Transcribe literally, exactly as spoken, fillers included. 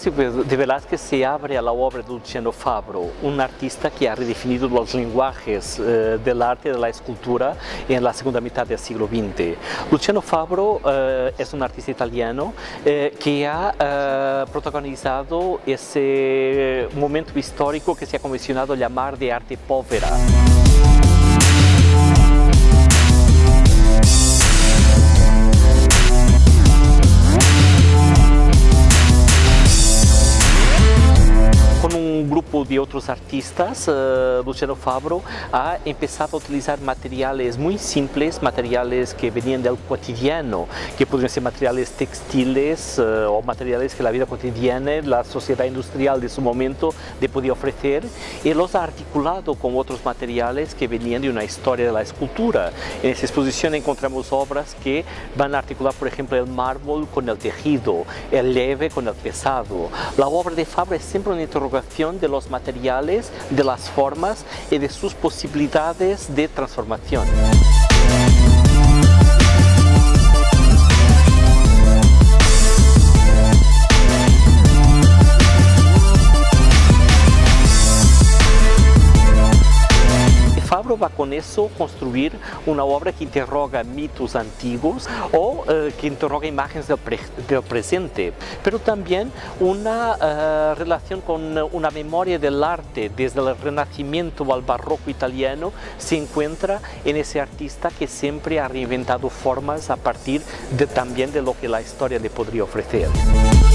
Ignacio de Velázquez se abre a la obra de Luciano Fabro, un artista que ha redefinido los lenguajes eh, del arte y de la escultura en la segunda mitad del siglo veinte. Luciano Fabro eh, es un artista italiano eh, que ha eh, protagonizado ese momento histórico que se ha convencionado llamar de arte povera. Con un grupo de otros artistas, uh, Luciano Fabro ha empezado a utilizar materiales muy simples, materiales que venían del cotidiano, que podrían ser materiales textiles uh, o materiales que la vida cotidiana, la sociedad industrial de su momento le podía ofrecer, y los ha articulado con otros materiales que venían de una historia de la escultura. En esa exposición encontramos obras que van a articular, por ejemplo, el mármol con el tejido, el leve con el pesado. La obra de Fabro es siempre una interrogación de los materiales, de las formas y de sus posibilidades de transformación. Fabro va con eso a construir una obra que interroga mitos antiguos o eh, que interroga imágenes del, pre del presente, pero también una eh, relación con una memoria del arte desde el Renacimiento al Barroco italiano. Se encuentra en ese artista que siempre ha reinventado formas a partir de, también de lo que la historia le podría ofrecer.